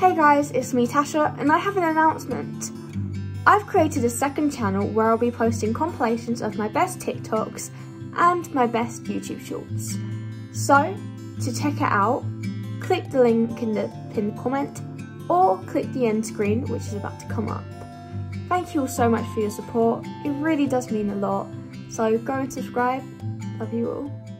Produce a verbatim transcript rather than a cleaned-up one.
Hey guys, it's me Tasha, and I have an announcement. I've created a second channel where I'll be posting compilations of my best TikToks and my best YouTube shorts. So, to check it out, click the link in the pinned comment or click the end screen which is about to come up. Thank you all so much for your support, it really does mean a lot, so go and subscribe. Love you all.